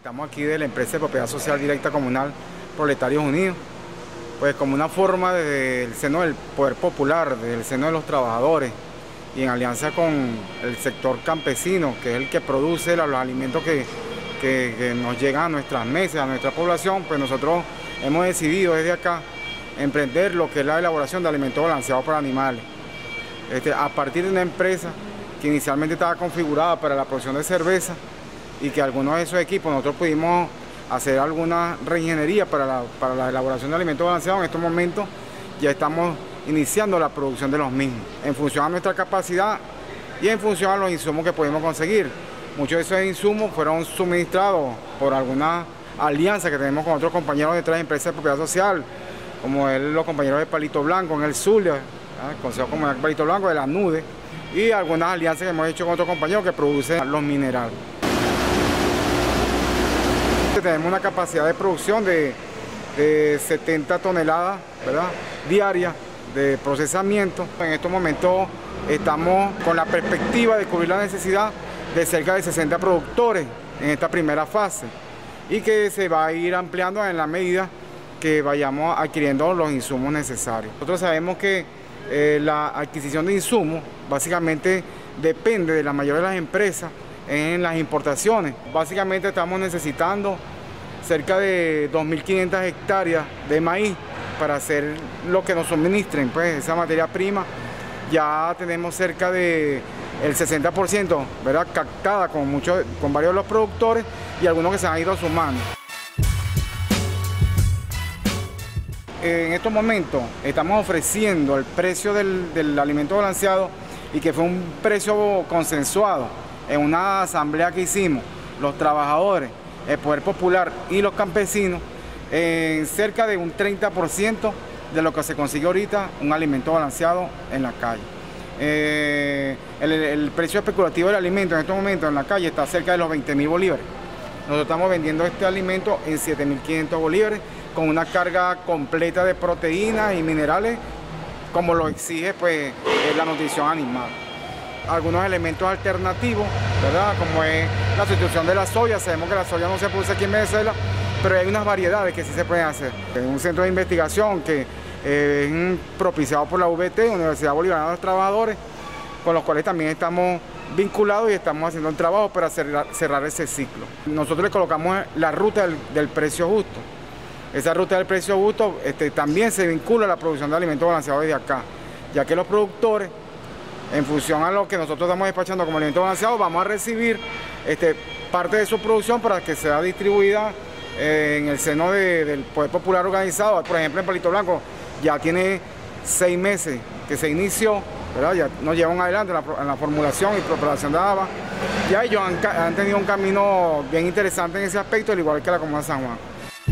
Estamos aquí de la empresa de propiedad social directa comunal Proletarios Unidos, pues como una forma desde el seno del poder popular, desde el seno de los trabajadores y en alianza con el sector campesino, que es el que produce los alimentos que nos llegan a nuestras mesas, a nuestra población, pues nosotros hemos decidido desde acá emprender lo que es la elaboración de alimentos balanceados para animales. A partir de una empresa que inicialmente estaba configurada para la producción de cerveza y que algunos de esos equipos nosotros pudimos hacer alguna reingeniería para la elaboración de alimentos balanceados. En estos momentos ya estamos iniciando la producción de los mismos, en función a nuestra capacidad y en función a los insumos que pudimos conseguir. Muchos de esos insumos fueron suministrados por alguna alianza que tenemos con otros compañeros de otras empresas de propiedad social, como los compañeros de Palito Blanco en el Zulia, el Consejo Comunal Palito Blanco, de la NUDE, y algunas alianzas que hemos hecho con otros compañeros que producen los minerales. Tenemos una capacidad de producción de 70 toneladas, ¿verdad?, diarias de procesamiento. En estos momentos estamos con la perspectiva de cubrir la necesidad de cerca de 60 productores en esta primera fase y que se va a ir ampliando en la medida que vayamos adquiriendo los insumos necesarios. Nosotros sabemos que la adquisición de insumos básicamente depende de la mayoría de las empresas en las importaciones. Básicamente estamos necesitando cerca de 2.500 hectáreas de maíz para hacer lo que nos suministren, pues esa materia prima. Ya tenemos cerca de el 60%, ¿verdad?, captada con varios de los productores y algunos que se han ido sumando. En estos momentos estamos ofreciendo el precio del alimento balanceado, y que fue un precio consensuado en una asamblea que hicimos los trabajadores, el poder popular y los campesinos, en cerca de un 30% de lo que se consigue ahorita un alimento balanceado en la calle. El precio especulativo del alimento en estos momentos en la calle está cerca de los 20.000 bolívares. Nosotros estamos vendiendo este alimento en 7.500 bolívares con una carga completa de proteínas y minerales, como lo exige pues la nutrición animal. Algunos elementos alternativos, ¿verdad?, como es la sustitución de la soya. Sabemos que la soya no se produce aquí en Venezuela, pero hay unas variedades que sí se pueden hacer. Es un centro de investigación que es propiciado por la UBT, Universidad Bolivariana de los Trabajadores, con los cuales también estamos vinculados y estamos haciendo un trabajo para cerrar ese ciclo. Nosotros le colocamos la ruta del precio justo. Esa ruta del precio justo también se vincula a la producción de alimentos balanceados desde acá, ya que los productores, en función a lo que nosotros estamos despachando como alimentos balanceados, vamos a recibir parte de su producción para que sea distribuida en el seno del poder popular organizado. Por ejemplo, en Palito Blanco ya tiene 6 meses que se inició, ¿verdad?, ya nos llevan adelante en la formulación y preparación de habas. Ya ellos han tenido un camino bien interesante en ese aspecto, al igual que la Comuna de San Juan.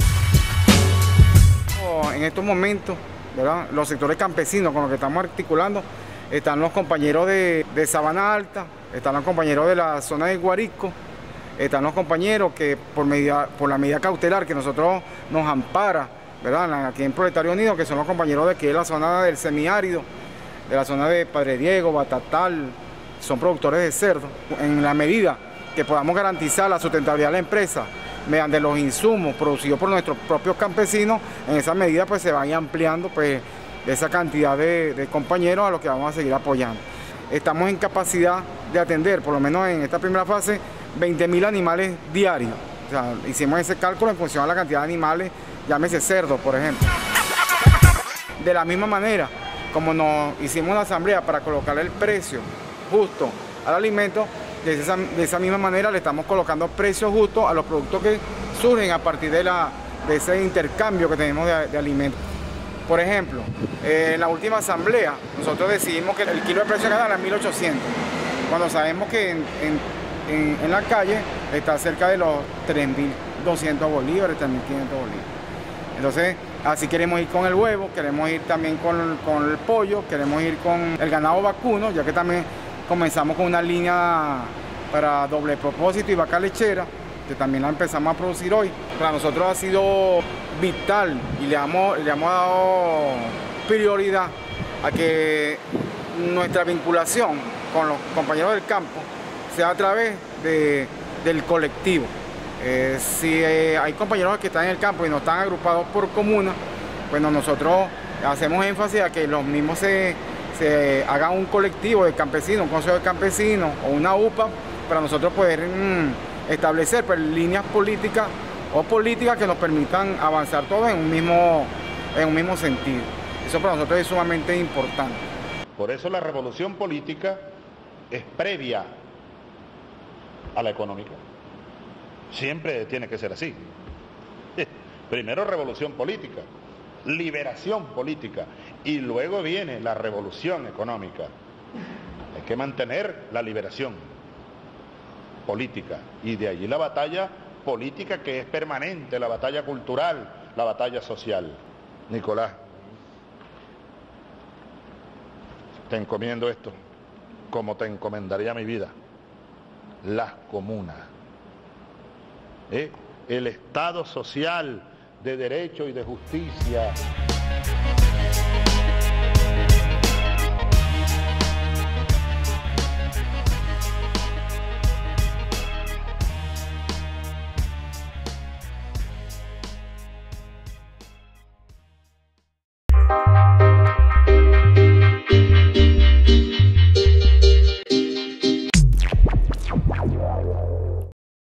En estos momentos, ¿verdad?, los sectores campesinos con los que estamos articulando, están los compañeros de Sabana Alta, están los compañeros de la zona de Guarisco, están los compañeros que por la medida cautelar que nosotros nos ampara, ¿verdad?, aquí en Proletarios Unidos, que son los compañeros de aquí de la zona del semiárido, de la zona de Padre Diego, Batatal, son productores de cerdo. En la medida que podamos garantizar la sustentabilidad de la empresa mediante los insumos producidos por nuestros propios campesinos, en esa medida pues se van ampliando pues esa cantidad de compañeros a los que vamos a seguir apoyando. Estamos en capacidad de atender, por lo menos en esta primera fase, 20.000 animales diarios. O sea, hicimos ese cálculo en función a la cantidad de animales, llámese cerdos, por ejemplo. De la misma manera, como nos hicimos una asamblea para colocarle el precio justo al alimento, de esa misma manera le estamos colocando precios justos a los productos que surgen a partir de ese intercambio que tenemos de alimentos. Por ejemplo, en la última asamblea nosotros decidimos que el kilo de precio ganara 1.800, cuando sabemos que en la calle está cerca de los 3.200 bolívares, 3.500 bolívares. Entonces, así queremos ir con el huevo, queremos ir también con el pollo, queremos ir con el ganado vacuno, ya que también comenzamos con una línea para doble propósito y vaca lechera, que también la empezamos a producir hoy. Para nosotros ha sido vital y le hemos dado prioridad a que nuestra vinculación con los compañeros del campo sea a través del colectivo. Si hay compañeros que están en el campo y no están agrupados por comuna, bueno, nosotros hacemos énfasis a que los mismos se haga un colectivo de campesinos, un consejo de campesinos o una UPA, para nosotros poder establecer pues, líneas políticas o políticas que nos permitan avanzar todos en un mismo sentido. Eso para nosotros es sumamente importante. Por eso la revolución política es previa a la económica. Siempre tiene que ser así. Primero revolución política, liberación política, y luego viene la revolución económica. Hay que mantener la liberación política, y de allí la batalla política que es permanente, la batalla cultural, la batalla social. Nicolás, te encomiendo esto, como te encomendaría mi vida, las comunas, el Estado social de derecho y de justicia.